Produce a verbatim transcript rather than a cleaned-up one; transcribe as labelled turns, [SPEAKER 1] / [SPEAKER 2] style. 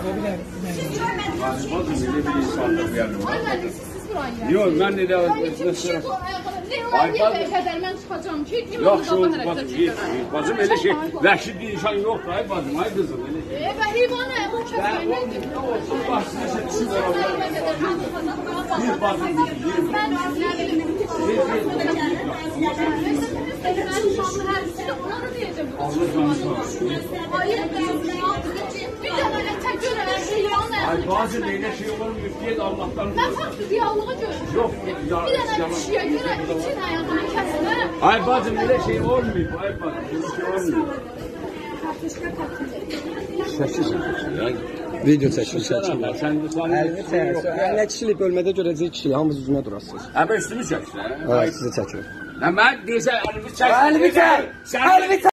[SPEAKER 1] Bacım elə bir insandır yəni.
[SPEAKER 2] Ay müəllim, siz buraya gəlin.
[SPEAKER 1] Yox, mən elə...
[SPEAKER 2] Ay bacım, qədər mən çıxacağım ki,
[SPEAKER 1] yox, bacım, bacım elə şey, vəhşi bir insan yoxdur, ay bacım, ay qızım, elə şey.
[SPEAKER 2] E, və heyvanı, o kəsmək nədir?
[SPEAKER 1] Nə olsun, bax, sizə düşür bir bacım, bir Ay bazı neyle şey olmuyor diye de Allah'tan...
[SPEAKER 2] Ben farklı diyaloğa görmüşüm.
[SPEAKER 1] Yok,
[SPEAKER 2] bir tane kişiye göre bütün hayatını kesme.
[SPEAKER 1] Ay bacım öyle şey olmuyor. Ay bacım öyle şey olmuyor. Sessiz yani.
[SPEAKER 3] Video çəkir, çəkir.
[SPEAKER 1] Sen de sana...
[SPEAKER 3] Əlini çəkir. Nə kişilik bölmədə görəcək kişilik, hamınız üzünə durasınız.
[SPEAKER 1] Həbə üstümü çəksin.
[SPEAKER 3] Evet, sizi çəkir.
[SPEAKER 1] Nə mən deyəsə əlimi çək.
[SPEAKER 3] Əlimi çək! Əlimi çək!